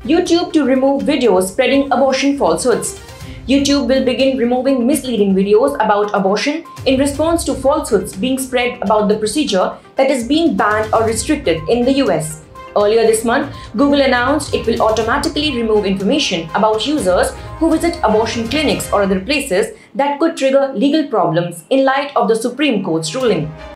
YouTube to remove videos spreading abortion falsehoods. YouTube will begin removing misleading videos about abortion in response to falsehoods being spread about the procedure that is being banned or restricted in the US. Earlier this month, Google announced it will automatically remove information about users who visit abortion clinics or other places that could trigger legal problems in light of the Supreme Court's ruling.